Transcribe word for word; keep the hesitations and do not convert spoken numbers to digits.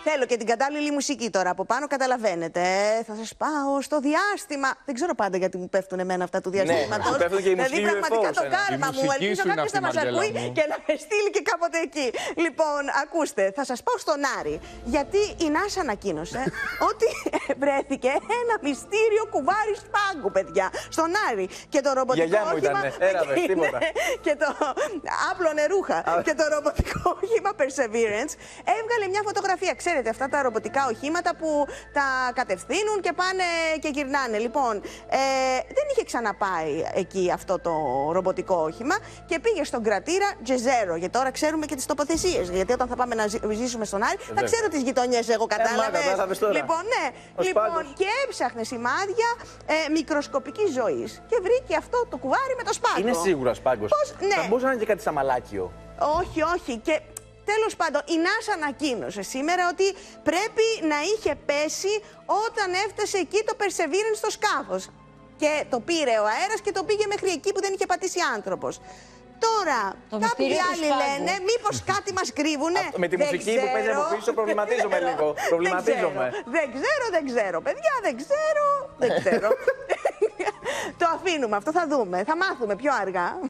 Θέλω και την κατάλληλη μουσική τώρα από πάνω, καταλαβαίνετε. Θα σας πάω στο διάστημα. Δεν ξέρω πάντα γιατί μου πέφτουν εμένα αυτά του διαστήματος. Ναι, πέφτουν και οι μουσικοί δηλαδή πραγματικά γιου εφ ο, το κάλμα μου. Ελπίζω κάποιος να μας ακούει και να με στείλει και κάποτε εκεί. Λοιπόν, ακούστε, θα σας πάω στον Άρη. Γιατί η NASA ανακοίνωσε ότι βρέθηκε ένα μυστήριο κουβάρι σπάγκου, παιδιά. Στον Άρη. Και το ρομποτικό όχημα. Και το άπλωνε ρούχα. Και το ρομποτικό όχημα Perseverance έβγαλε μια φωτογραφία. Ξέρετε, αυτά τα ρομποτικά οχήματα που τα κατευθύνουν και πάνε και γυρνάνε. Λοιπόν, ε, δεν είχε ξαναπάει εκεί αυτό το ρομποτικό όχημα και πήγε στον κρατήρα Τζεζέρο. Γιατί τώρα ξέρουμε και τις τοποθεσίες. Γιατί όταν θα πάμε να ζήσουμε στον Άρη, θα ξέρω τις γειτονιές, εγώ κατάλαβες. Ε, λοιπόν, ναι. Λοιπόν, και έψαχνε σημάδια ε, μικροσκοπικής ζωής. Και βρήκε αυτό το κουβάρι με το σπάγκο. Είναι σίγουρα σπάγκος. Ναι. Θα μπορούσε να είναι και κάτι σαμαλάκιο. Όχι, όχι. Και τέλος πάντων, η NASA ανακοίνωσε σήμερα ότι πρέπει να είχε πέσει όταν έφτασε εκεί το Perseverance στο σκάφος. Και το πήρε ο αέρας και το πήγε μέχρι εκεί που δεν είχε πατήσει άνθρωπος. Τώρα, το κάποιοι άλλοι λένε, μήπως κάτι μας κρύβουνε. Α, με τη δεν μουσική ξέρω. που παίζει από πίσω, προβληματίζομαι λίγο. Προβληματίζομαι. Δεν ξέρω, δεν ξέρω, παιδιά, δεν ξέρω. Δεν ξέρω. Το αφήνουμε αυτό, θα δούμε. Θα μάθουμε πιο αργά.